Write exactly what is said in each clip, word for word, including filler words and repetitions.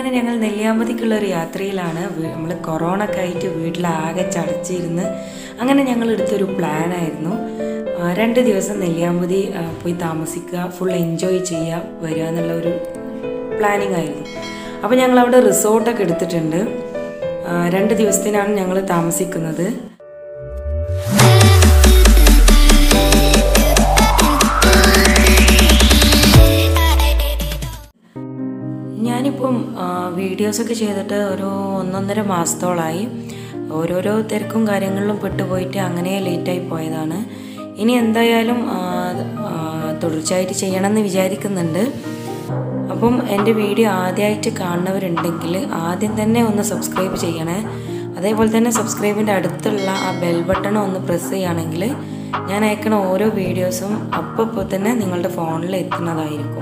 അങ്ങനെ ഞങ്ങൾ നെല്ലിയാമ്പതിക്കുള്ള ഒരു യാത്രയിലാണ്. നമ്മൾ കൊറോണ ഒക്കെ ആയിട്ട് വീട്ടിലാകെ ചടച്ചിരുന്ന് അങ്ങനെ ഞങ്ങൾ എടുത്തൊരു പ്ലാനായിരുന്നു. രണ്ട് ദിവസം നെല്ലിയാമ്പതി പോയി താമസിക്കുക, ഫുൾ എൻജോയ് ചെയ്യുക, വരിക എന്നുള്ള ഒരു പ്ലാനിങ് ആയിരുന്നു. അപ്പോൾ ഞങ്ങൾ അവിടെ റിസോർട്ടൊക്കെ എടുത്തിട്ടുണ്ട്. രണ്ട് ദിവസത്തിനാണ് ഞങ്ങൾ താമസിക്കുന്നത്. ഞാനിപ്പം വീഡിയോസൊക്കെ ചെയ്തിട്ട് ഒരു ഒന്നൊന്നര മാസത്തോളമായി. ഓരോരോ തിരക്കും കാര്യങ്ങളിലും പെട്ടുപോയിട്ട് അങ്ങനെ ലേറ്റായി പോയതാണ്. ഇനി എന്തായാലും തുടർച്ചയായിട്ട് ചെയ്യണമെന്ന് വിചാരിക്കുന്നുണ്ട്. അപ്പം എൻ്റെ വീഡിയോ ആദ്യമായിട്ട് കാണുന്നവരുണ്ടെങ്കിൽ ആദ്യം തന്നെ ഒന്ന് സബ്സ്ക്രൈബ് ചെയ്യണേ. അതേപോലെ തന്നെ സബ്സ്ക്രൈബിൻ്റെ അടുത്തുള്ള ആ ബെൽ ബട്ടൺ ഒന്ന് പ്രസ് ചെയ്യുകയാണെങ്കിൽ ഞാൻ അയക്കണ ഓരോ വീഡിയോസും അപ്പോൾ തന്നെ നിങ്ങളുടെ ഫോണിൽ എത്തുന്നതായിരിക്കും.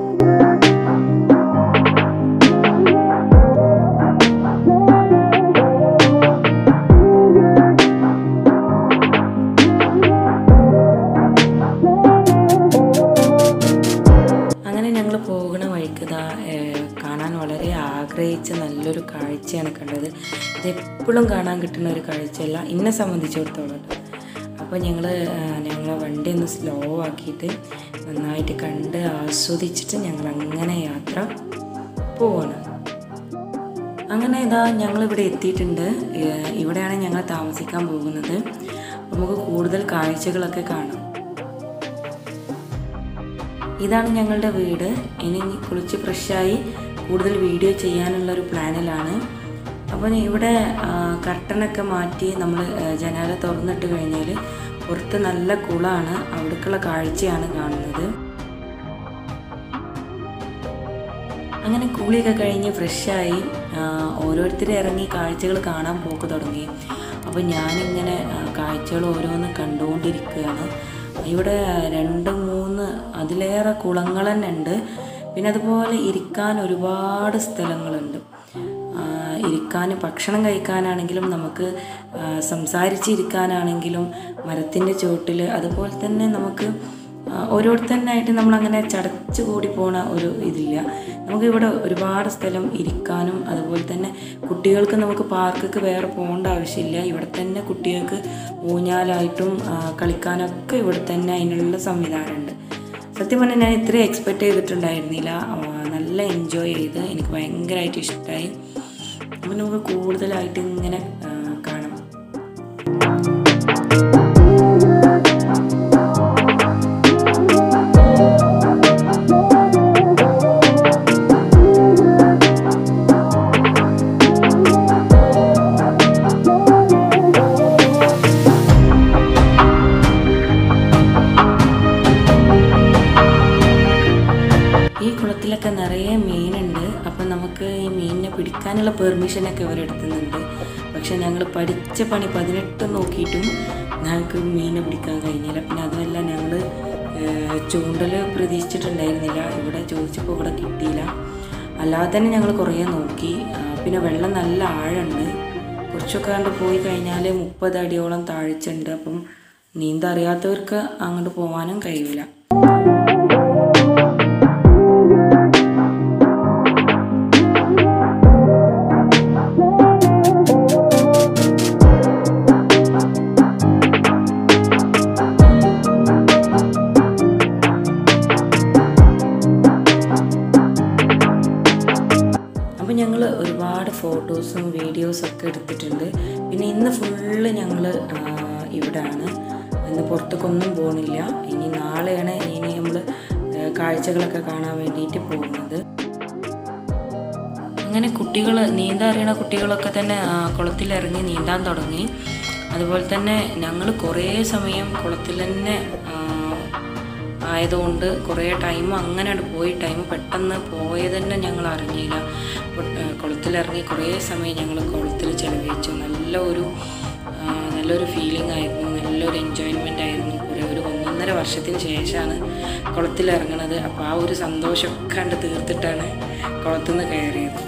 പോകുന്ന വഴിക്ക് കാണാൻ വളരെ ആഗ്രഹിച്ച നല്ലൊരു കാഴ്ചയാണ് കണ്ടത്. ഇതെപ്പോഴും കാണാൻ കിട്ടുന്ന ഒരു കാഴ്ചയല്ല എന്നെ സംബന്ധിച്ചിടത്തോളം. അപ്പോൾ ഞങ്ങൾ ഞങ്ങളെ വണ്ടി ഒന്ന് സ്ലോ ആക്കിയിട്ട് നന്നായിട്ട് കണ്ട് ആസ്വദിച്ചിട്ട് ഞങ്ങൾ അങ്ങനെ യാത്ര പോവാണ്. അങ്ങനെ ഇതാ ഞങ്ങളിവിടെ എത്തിയിട്ടുണ്ട്. ഇവിടെയാണ് ഞങ്ങൾ താമസിക്കാൻ പോകുന്നത്. നമുക്ക് കൂടുതൽ കാഴ്ചകളൊക്കെ കാണാം. ഇതാണ് ഞങ്ങളുടെ വീട്. ഇനി കുളിച്ച് ഫ്രഷായി കൂടുതൽ വീഡിയോ ചെയ്യാനുള്ളൊരു പ്ലാനിലാണ്. അപ്പോൾ ഇവിടെ കർട്ടനൊക്കെ മാറ്റി നമ്മൾ ജനാല തുറന്നിട്ട് കഴിഞ്ഞാൽ പുറത്ത് നല്ല കുളമാണ്. അവിടേക്കുള്ള കാഴ്ചയാണ് കാണുന്നത്. അങ്ങനെ കുളിയൊക്കെ കഴിഞ്ഞ് ഫ്രഷായി ഓരോരുത്തരും ഇറങ്ങി കാഴ്ചകൾ കാണാൻ പോക്ക് തുടങ്ങി. അപ്പോൾ ഞാനിങ്ങനെ കാഴ്ചകൾ ഓരോന്ന് കണ്ടുകൊണ്ടിരിക്കുകയാണ്. ഇവിടെ രണ്ട് മൂന്ന് അതിലേറെ കുളങ്ങൾ തന്നെ ഉണ്ട്. പിന്നെ അതുപോലെ ഇരിക്കാൻ ഒരുപാട് സ്ഥലങ്ങളുണ്ട്. ഇരിക്കാൻ ഭക്ഷണം കഴിക്കാനാണെങ്കിലും നമുക്ക് സംസാരിച്ചിരിക്കാനാണെങ്കിലും മരത്തിൻ്റെ ചുവട്ടിൽ, അതുപോലെ തന്നെ നമുക്ക് ഓരോരുത്തരായിട്ട് നമ്മളങ്ങനെ ചടച്ചു കൂടി പോണ ഒരു ഇതില്ല. നമുക്കിവിടെ ഒരുപാട് സ്ഥലം ഇരിക്കാനും അതുപോലെ തന്നെ കുട്ടികൾക്ക് നമുക്ക് പാർക്കൊക്കെ വേറെ പോകേണ്ട ആവശ്യമില്ല. ഇവിടെ തന്നെ കുട്ടികൾക്ക് ഊഞ്ഞാലായിട്ടും കളിക്കാനൊക്കെ ഇവിടെ തന്നെ അതിനുള്ള സംവിധാനമുണ്ട്. സത്യം പറഞ്ഞാൽ ഞാൻ ഇത്രയും എക്സ്പെക്റ്റ് ചെയ്തിട്ടുണ്ടായിരുന്നില്ല. നല്ല എൻജോയ് ചെയ്ത് എനിക്ക് ഭയങ്കരമായിട്ട് ഇഷ്ടമായി. അപ്പം നമുക്ക് കൂടുതലായിട്ട് ഇങ്ങനെ കാണാം. കുളത്തിലൊക്കെ നിറയെ മീനുണ്ട്. അപ്പം നമുക്ക് ഈ മീനിനെ പിടിക്കാനുള്ള പെർമിഷനൊക്കെ ഇവരെടുക്കുന്നുണ്ട്. പക്ഷെ ഞങ്ങൾ പഠിച്ച പണി പതിനെട്ട് നോക്കിയിട്ടും ഞങ്ങൾക്ക് മീനെ പിടിക്കാൻ കഴിഞ്ഞില്ല. പിന്നെ അതുമല്ല ഞങ്ങൾ ചൂണ്ടൽ പ്രതീക്ഷിച്ചിട്ടുണ്ടായിരുന്നില്ല. ഇവിടെ ചോദിച്ചപ്പോൾ ഇവിടെ കിട്ടിയില്ല. അല്ലാതെ തന്നെ ഞങ്ങൾ കുറേ നോക്കി. പിന്നെ വെള്ളം നല്ല ആഴമുണ്ട്. കുറച്ചൊക്കെ കണ്ട് പോയി കഴിഞ്ഞാൽ മുപ്പത് അടിയോളം താഴ്ചയുണ്ട്. അപ്പം നീന്താൻ അറിയാത്തവർക്ക് അങ്ങോട്ട് പോകാനും കഴിയില്ല. അപ്പോൾ ഞങ്ങൾ ഒരുപാട് ഫോട്ടോസും വീഡിയോസൊക്കെ എടുത്തിട്ടുണ്ട്. പിന്നെ ഇന്ന് ഫുള്ള് ഞങ്ങൾ ഇവിടെയാണ്. ഇന്ന് പുറത്തേക്കൊന്നും പോകുന്നില്ല. ഇനി നാളെയാണ് ഇനി നമ്മൾ കാഴ്ചകളൊക്കെ കാണാൻ വേണ്ടിയിട്ട് പോകുന്നത്. അങ്ങനെ കുട്ടികൾ നീന്താൻ അറിയണ കുട്ടികളൊക്കെ തന്നെ കുളത്തിലിറങ്ങി നീന്താൻ തുടങ്ങി. അതുപോലെ തന്നെ ഞങ്ങൾ കുറേ സമയം കുളത്തിൽ തന്നെ ആയതുകൊണ്ട് കുറേ ടൈം അങ്ങനെ പോയി. ടൈം പെട്ടെന്ന് പോയത് തന്നെ ഞങ്ങൾ അറിഞ്ഞില്ല. കുളത്തിലിറങ്ങി കുറേ സമയം ഞങ്ങൾ കുളത്തിൽ ചിലവഴിച്ചു. നല്ല ഒരു നല്ലൊരു ഫീലിംഗ് ആയിരുന്നു. നല്ലൊരു എൻജോയ്മെൻ്റ് ആയിരുന്നു. കുറേ ഒരു ഒന്നൊന്നര വർഷത്തിന് ശേഷമാണ് കുളത്തിലിറങ്ങണത്. അപ്പോൾ ആ ഒരു സന്തോഷമൊക്കെ കണ്ട് തീർത്തിട്ടാണ് കുളത്തിൽ നിന്ന് കയറിയത്.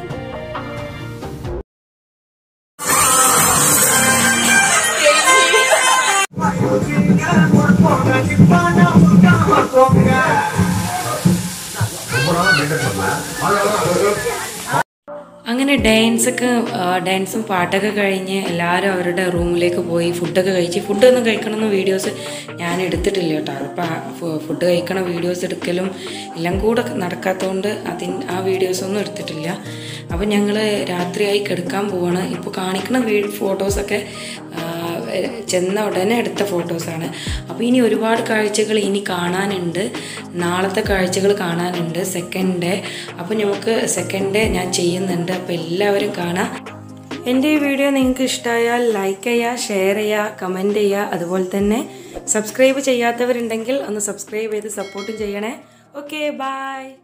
അങ്ങനെ ഡാൻസൊക്കെ ഡാൻസും പാട്ടൊക്കെ കഴിഞ്ഞ് എല്ലാവരും അവരുടെ റൂമിലേക്ക് പോയി ഫുഡൊക്കെ കഴിച്ച് ഫുഡൊന്നും കഴിക്കണമെന്ന് വീഡിയോസ് ഞാൻ എടുത്തിട്ടില്ല കേട്ടോ. അപ്പോൾ ഫുഡ് കഴിക്കണ വീഡിയോസ് എടുക്കലും എല്ലാം കൂടെ നടക്കാത്തതുകൊണ്ട് അതിന് ആ വീഡിയോസൊന്നും എടുത്തിട്ടില്ല. അപ്പോൾ ഞങ്ങൾ രാത്രിയായി കിടക്കാൻ പോവാണ്. ഇപ്പോൾ കാണിക്കുന്ന വീ ഫോട്ടോസൊക്കെ ചെന്ന ഉടനെ എടുത്ത ഫോട്ടോസാണ്. അപ്പോൾ ഇനി ഒരുപാട് കാഴ്ചകൾ ഇനി കാണാനുണ്ട്. നാളത്തെ കാഴ്ചകൾ കാണാനുണ്ട് സെക്കൻഡ് ഡേ. അപ്പോൾ നമുക്ക് സെക്കൻഡ് ഡേ ഞാൻ ചെയ്യുന്നുണ്ട്. അപ്പോൾ എല്ലാവരും കാണാം. എൻ്റെ ഈ വീഡിയോ നിങ്ങൾക്ക് ഇഷ്ടമായാൽ ലൈക്ക് ചെയ്യുക, ഷെയർ ചെയ്യുക, കമൻറ്റ് ചെയ്യുക. അതുപോലെ തന്നെ സബ്സ്ക്രൈബ് ചെയ്യാത്തവരുണ്ടെങ്കിൽ ഒന്ന് സബ്സ്ക്രൈബ് ചെയ്ത് സപ്പോർട്ടും ചെയ്യണേ. Okay, by.